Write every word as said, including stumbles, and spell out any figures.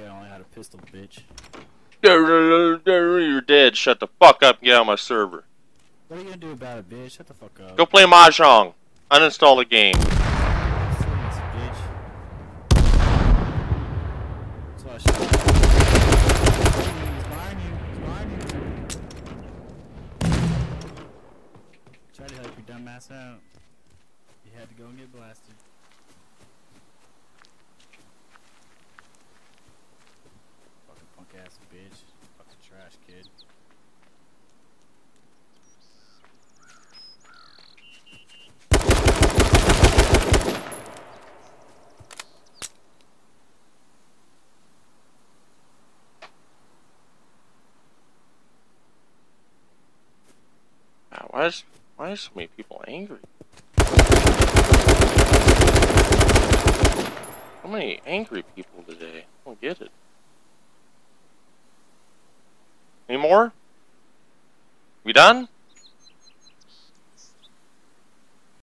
guy only had a pistol, bitch. You're dead. Shut the fuck up and get out of my server. What are you gonna do about it, bitch? Shut the fuck up. Go play Mahjong. Uninstall the game. Serious, bitch. That's why I shot. He's behind you. He's behind you. Try to help your dumb ass out. You had to go and get blasted. Fucking punk ass bitch. Fucking trash kid. Wow, why is why are so many people angry? So many angry people today. I don't get it. Any more? We done?